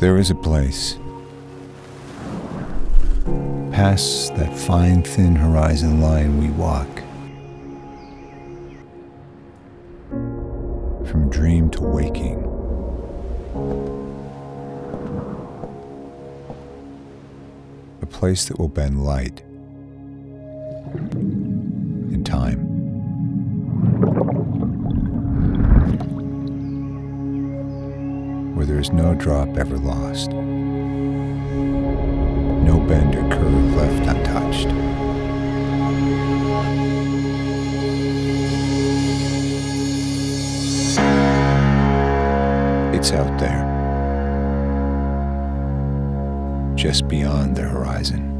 There is a place, past that fine thin horizon line we walk, from dream to waking. A place that will bend light in time. Where there is no drop ever lost, no bend or curve left untouched. It's out there, just beyond the horizon.